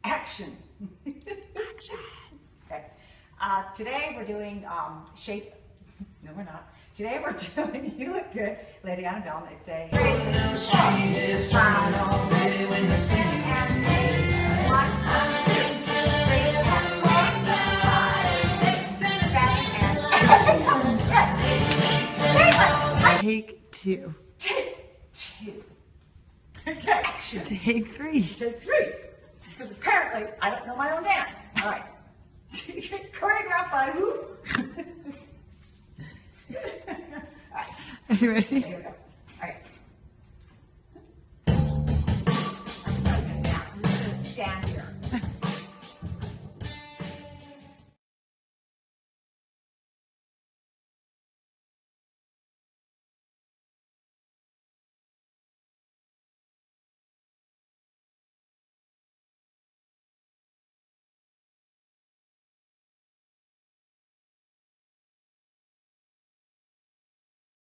Action. Okay. Today we're doing shape. No, we're not. Today we're doing You Look Good, Lady on a Bell. It's a Take two. Take two. Okay. Action. Take three. Take three. Because apparently I don't know my own dance. All right. Choreographed by who? All right. Are you ready? Here we go.